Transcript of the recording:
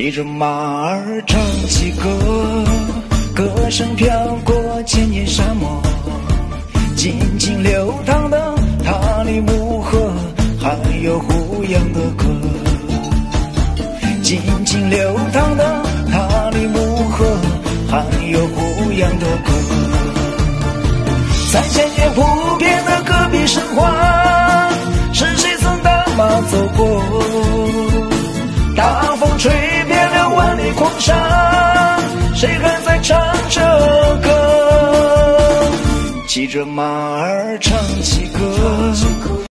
骑着马儿唱起歌，歌声飘过千年沙漠，静静流淌的塔里木河，还有胡杨的歌。静静流淌的塔里木河，还有胡杨的歌。3000年普遍的戈壁神话，是谁曾打马走过？大风吹遍了万里狂沙，谁还在唱着歌？骑着马儿唱起歌。